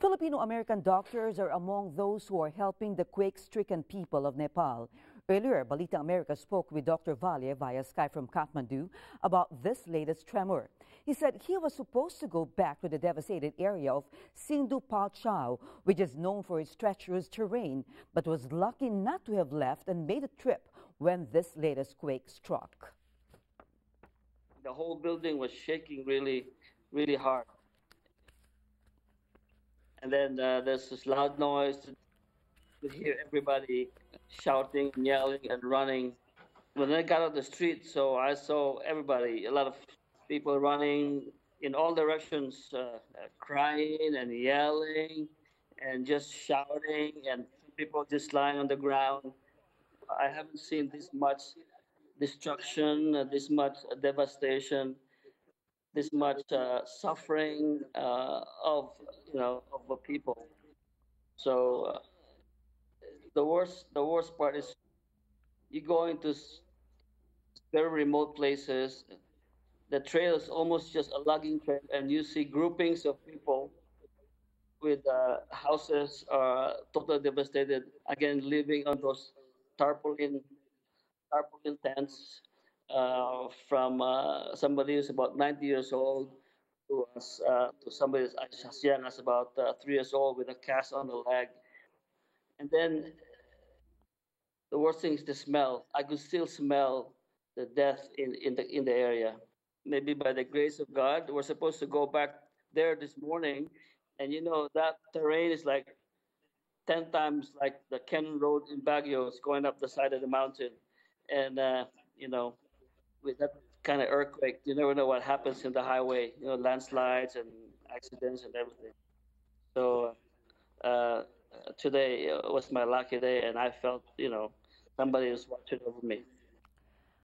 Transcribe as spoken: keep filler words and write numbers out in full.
Filipino-American doctors are among those who are helping the quake-stricken people of Nepal. Earlier, Balitang America spoke with Doctor Valle via Skype from Kathmandu about this latest tremor. He said he was supposed to go back to the devastated area of Sindhupalchok, which is known for its treacherous terrain, but was lucky not to have left and made a trip when this latest quake struck. The whole building was shaking really, really hard. And then uh, there's this loud noise. You could hear everybody shouting and yelling and running. When I got out the street, so I saw everybody, a lot of people running in all directions, uh, uh, crying and yelling and just shouting, and people just lying on the ground. I haven't seen this much destruction, uh, this much devastation, this much uh, suffering uh, of you know of the people. So uh, the worst the worst part is you go into s- very remote places. The trail is almost just a logging trail, and you see groupings of people with uh, houses uh, totally devastated. Again, living on those tarpaulin tarpaulin tents uh, from uh, somebody who's about ninety years old to, us, uh, to somebody as as young as about uh, three years old with a cast on the leg. And then the worst thing is the smell. I could still smell the death in, in the in the area. Maybe by the grace of God, we're supposed to go back there this morning, and you know that terrain is like ten times like the Cannon Road in Baguio. It's going up the side of the mountain, and uh, you know with that kind of earthquake, you never know what happens in the highway. You know, landslides and accidents and everything. So uh, today uh, was my lucky day, and I felt, you know, somebody was watching over me.